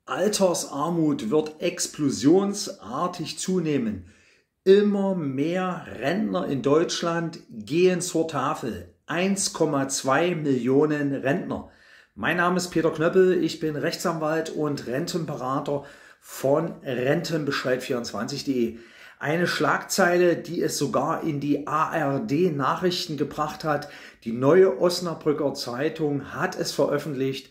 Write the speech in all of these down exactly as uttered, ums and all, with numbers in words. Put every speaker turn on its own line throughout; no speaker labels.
Altersarmut wird explosionsartig zunehmen. Immer mehr Rentner in Deutschland gehen zur Tafel. eins Komma zwei Millionen Rentner. Mein Name ist Peter Knöppel, ich bin Rechtsanwalt und Rentenberater von Rentenbescheid vierundzwanzig punkt de. Eine Schlagzeile, die es sogar in die A R D-Nachrichten gebracht hat. Die Neue Osnabrücker Zeitung hat es veröffentlicht.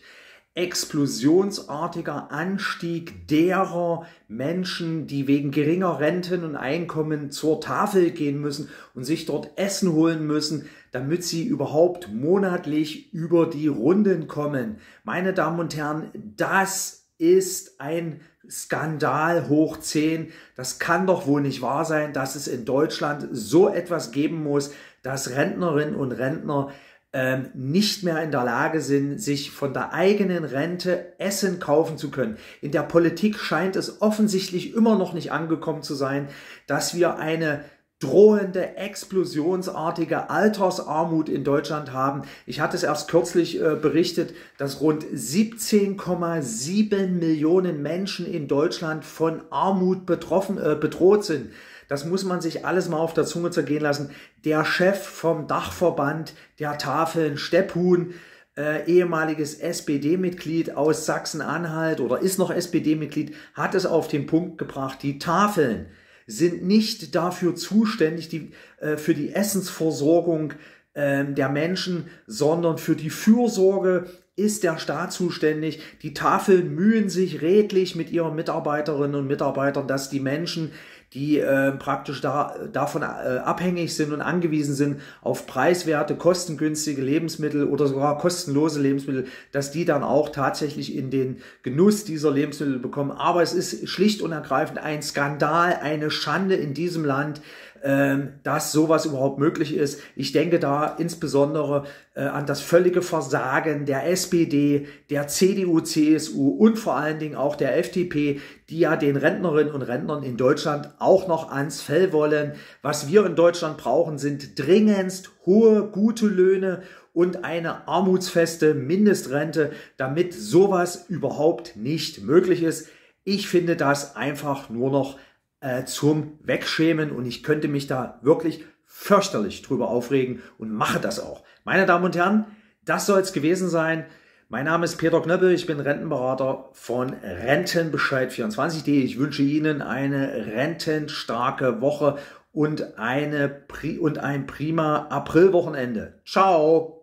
Explosionsartiger Anstieg derer Menschen, die wegen geringer Renten und Einkommen zur Tafel gehen müssen und sich dort Essen holen müssen, damit sie überhaupt monatlich über die Runden kommen. Meine Damen und Herren, das ist ein Skandal hoch zehn. Das kann doch wohl nicht wahr sein, dass es in Deutschland so etwas geben muss, dass Rentnerinnen und Rentner ähm, nicht mehr in der Lage sind, sich von der eigenen Rente Essen kaufen zu können. In der Politik scheint es offensichtlich immer noch nicht angekommen zu sein, dass wir eine drohende, explosionsartige Altersarmut in Deutschland haben. Ich hatte es erst kürzlich äh, berichtet, dass rund siebzehn Komma sieben Millionen Menschen in Deutschland von Armut betroffen, äh, bedroht sind. Das muss man sich alles mal auf der Zunge zergehen lassen. Der Chef vom Dachverband der Tafeln, Stephuhn, äh, ehemaliges S P D-Mitglied aus Sachsen-Anhalt oder ist noch S P D-Mitglied, hat es auf den Punkt gebracht, die Tafeln sind nicht dafür zuständig, die, äh, für die Essensversorgung äh, der Menschen, sondern für die Fürsorge ist der Staat zuständig. Die Tafeln mühen sich redlich mit ihren Mitarbeiterinnen und Mitarbeitern, dass die Menschen, die äh, praktisch da, davon äh, abhängig sind und angewiesen sind auf preiswerte, kostengünstige Lebensmittel oder sogar kostenlose Lebensmittel, dass die dann auch tatsächlich in den Genuss dieser Lebensmittel bekommen. Aber es ist schlicht und ergreifend ein Skandal, eine Schande in diesem Land, ähm, dass sowas überhaupt möglich ist. Ich denke da insbesondere äh, an das völlige Versagen der S P D, der C D U, C S U und vor allen Dingen auch der F D P, die ja den Rentnerinnen und Rentnern in Deutschland auch noch ans Fell wollen. Was wir in Deutschland brauchen, sind dringendst hohe, gute Löhne und eine armutsfeste Mindestrente, damit sowas überhaupt nicht möglich ist. Ich finde das einfach nur noch äh, zum Wegschämen und ich könnte mich da wirklich fürchterlich drüber aufregen und mache das auch. Meine Damen und Herren, das soll es gewesen sein. Mein Name ist Peter Knöppel, ich bin Rentenberater von Rentenbescheid vierundzwanzig punkt de. Ich wünsche Ihnen eine rentenstarke Woche und, eine, und ein prima Aprilwochenende. Ciao!